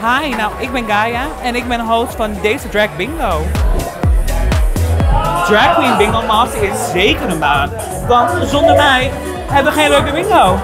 Hi, nou ik ben Gaia en ik ben host van deze Drag Bingo. Drag Queen Bingo Master is zeker een baan, want zonder mij hebben we geen leuke bingo.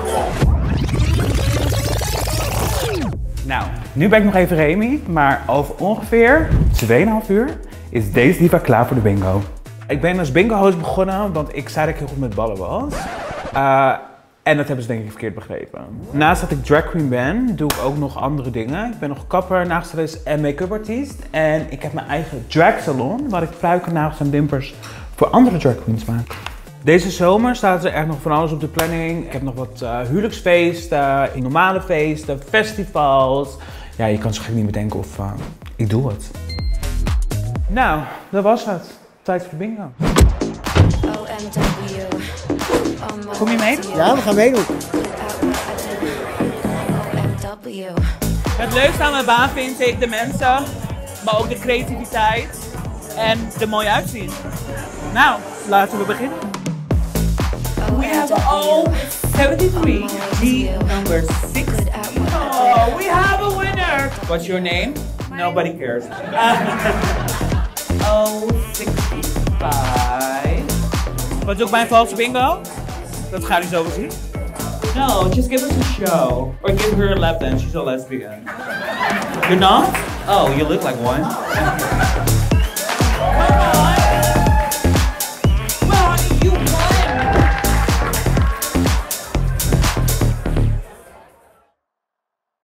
Nou, nu ben ik nog even Remy, maar over ongeveer 2,5 uur is deze diva klaar voor de bingo. Ik ben als bingo host begonnen, want ik zei dat ik heel goed met ballen was. En dat hebben ze denk ik verkeerd begrepen. Naast dat ik drag queen ben, doe ik ook nog andere dingen. Ik ben nog kapper, nagelstylist en make-up artiest. En ik heb mijn eigen drag salon, waar ik pruiken, nagels en dimpers voor andere drag queens maak. Deze zomer staat er echt nog van alles op de planning. Ik heb nog wat huwelijksfeesten, normale feesten, festivals. Ja, je kan zo gek niet bedenken of ik doe het. Nou, dat was het. Tijd voor de bingo. Kom je mee? Ja, we gaan meedoen. Het leukste aan mijn baan vind ik de mensen, maar ook de creativiteit en er mooi uitzien. Nou, laten we beginnen. We have all 73, the number 6. Oh, we have a winner! What's your name? Nobody cares. 65. Wat doe ik bij een valse bingo? Dat ga je zo wel zien. No, just give us a show. Or give her a lap dance, she's a lesbian. You're not? Oh, you look like one.